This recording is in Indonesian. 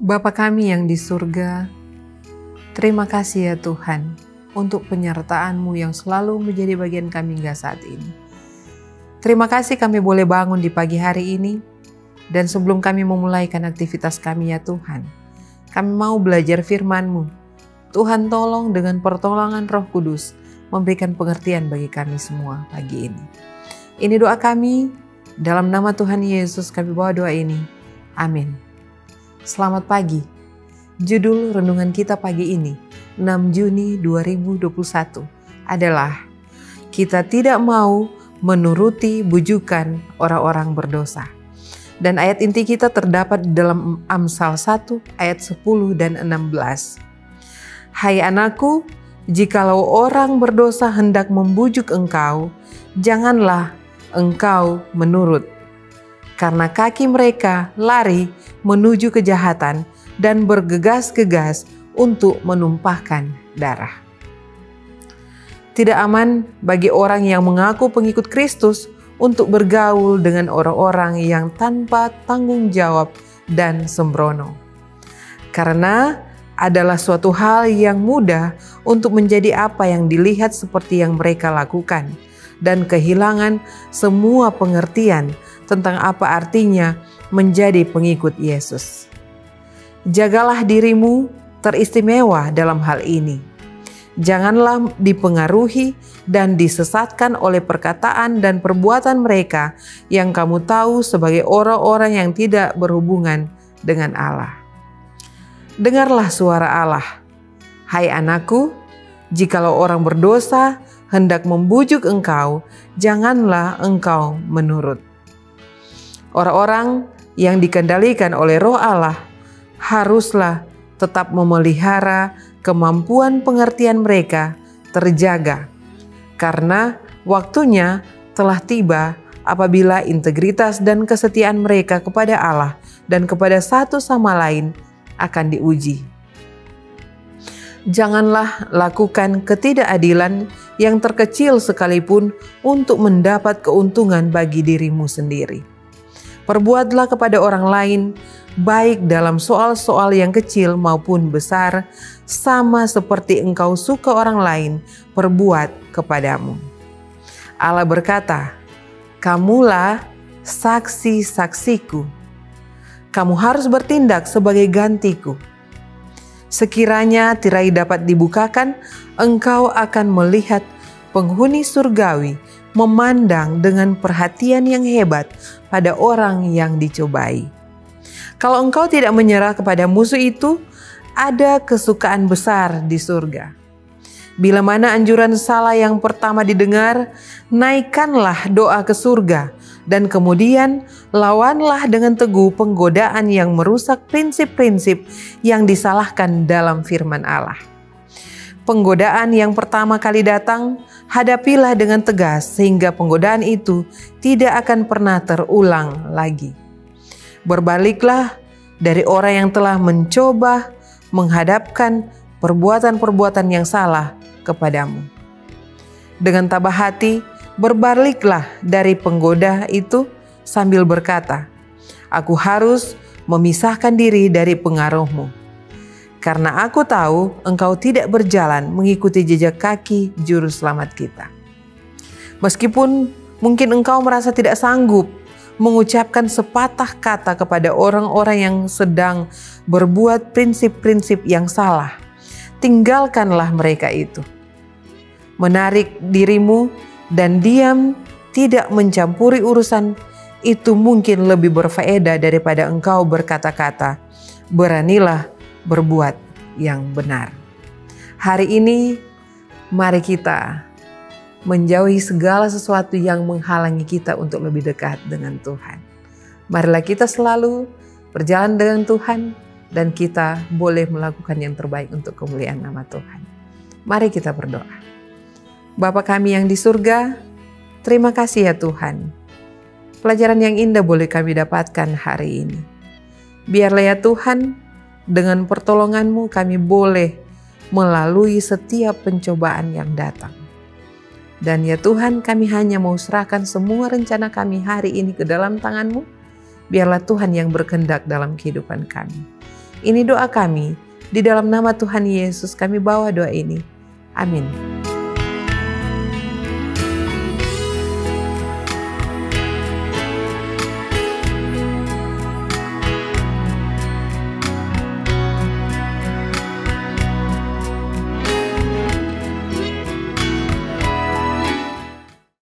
Bapa kami yang di surga, terima kasih ya Tuhan untuk penyertaan-Mu yang selalu menjadi bagian kami hingga saat ini. Terima kasih kami boleh bangun di pagi hari ini, dan sebelum kami memulaikan aktivitas kami ya Tuhan, kami mau belajar firman-Mu. Tuhan tolong dengan pertolongan Roh Kudus memberikan pengertian bagi kami semua pagi ini. Ini doa kami, dalam nama Tuhan Yesus kami bawa doa ini. Amin. Selamat pagi. Judul renungan kita pagi ini, 6 Juni 2021, adalah kita tidak mau menuruti bujukan orang-orang berdosa. Dan ayat inti kita terdapat di dalam Amsal 1 ayat 10 dan 16. Hai anakku, jikalau orang berdosa hendak membujuk engkau, janganlah engkau menurut. Karena kaki mereka lari menuju kejahatan dan bergegas-gegas untuk menumpahkan darah. Tidak aman bagi orang yang mengaku pengikut Kristus untuk bergaul dengan orang-orang yang tanpa tanggung jawab dan sembrono. Karena adalah suatu hal yang mudah untuk menjadi apa yang dilihat seperti yang mereka lakukan dan kehilangan semua pengertian tentang apa artinya menjadi pengikut Yesus. Jagalah dirimu teristimewa dalam hal ini. Janganlah dipengaruhi dan disesatkan oleh perkataan dan perbuatan mereka yang kamu tahu sebagai orang-orang yang tidak berhubungan dengan Allah. Dengarlah suara Allah. Hai anakku, jikalau orang berdosa hendak membujuk engkau, janganlah engkau menurut. Orang-orang yang dikendalikan oleh Roh Allah haruslah tetap memelihara kemampuan pengertian mereka terjaga, karena waktunya telah tiba apabila integritas dan kesetiaan mereka kepada Allah dan kepada satu sama lain akan diuji. Janganlah lakukan ketidakadilan yang terkecil sekalipun untuk mendapat keuntungan bagi dirimu sendiri. Perbuatlah kepada orang lain, baik dalam soal-soal yang kecil maupun besar, sama seperti engkau suka orang lain perbuat kepadamu. Allah berkata, kamulah saksi-saksiku. Kamu harus bertindak sebagai gantiku. Sekiranya tirai dapat dibukakan, engkau akan melihat penghuni surgawi memandang dengan perhatian yang hebat pada orang yang dicobai. Kalau engkau tidak menyerah kepada musuh itu, ada kesukaan besar di surga. Bila mana anjuran salah yang pertama didengar, naikkanlah doa ke surga, dan kemudian lawanlah dengan teguh penggodaan yang merusak prinsip-prinsip yang disalahkan dalam firman Allah. Penggodaan yang pertama kali datang, hadapilah dengan tegas sehingga penggodaan itu tidak akan pernah terulang lagi. Berbaliklah dari orang yang telah mencoba menghadapkan perbuatan-perbuatan yang salah kepadamu. Dengan tabah hati, berbaliklah dari penggoda itu sambil berkata, aku harus memisahkan diri dari pengaruhmu. Karena aku tahu engkau tidak berjalan mengikuti jejak kaki juru selamat kita. Meskipun mungkin engkau merasa tidak sanggup mengucapkan sepatah kata kepada orang-orang yang sedang berbuat prinsip-prinsip yang salah, tinggalkanlah mereka itu. Menarik dirimu dan diam, tidak mencampuri urusan itu mungkin lebih berfaedah daripada engkau berkata-kata, beranilah berbuat yang benar. Hari ini mari kita menjauhi segala sesuatu yang menghalangi kita untuk lebih dekat dengan Tuhan. Marilah kita selalu berjalan dengan Tuhan dan kita boleh melakukan yang terbaik untuk kemuliaan nama Tuhan. Mari kita berdoa. Bapa kami yang di surga, terima kasih ya Tuhan. Pelajaran yang indah boleh kami dapatkan hari ini. Biarlah ya Tuhan, dengan pertolongan-Mu kami boleh melalui setiap pencobaan yang datang. Dan ya Tuhan, kami hanya mau serahkan semua rencana kami hari ini ke dalam tangan-Mu. Biarlah Tuhan yang berkehendak dalam kehidupan kami. Ini doa kami, di dalam nama Tuhan Yesus kami bawa doa ini. Amin.